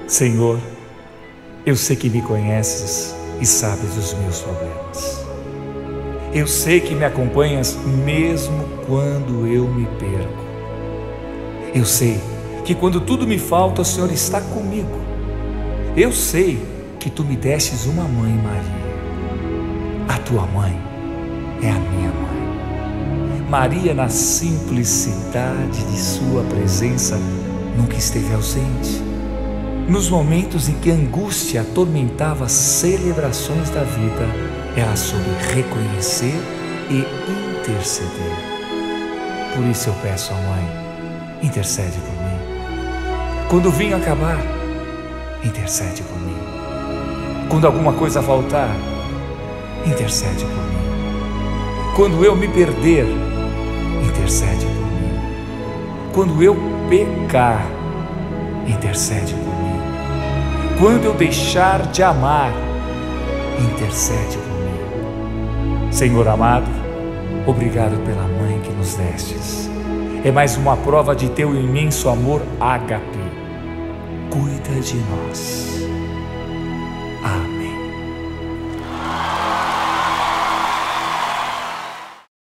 Senhor, eu sei que me conheces e sabes dos meus problemas. Eu sei que me acompanhas mesmo quando eu me perco. Eu sei que quando tudo me falta, o Senhor está comigo. Eu sei que Tu me destes uma mãe, Maria. A Tua mãe é a minha mãe. Maria, na simplicidade de Sua presença, nunca esteve ausente. Nos momentos em que a angústia atormentava as celebrações da vida, ela soube reconhecer e interceder. Por isso eu peço à Mãe, intercede por mim. Quando o vinho acabar, intercede por mim. Quando alguma coisa faltar, intercede por mim. Quando eu me perder, intercede por mim. Quando eu pecar, intercede por mim. Quando eu deixar de amar, intercede por mim. Senhor amado, obrigado pela mãe que nos destes. É mais uma prova de Teu imenso amor ágape. Cuida de nós. Amém.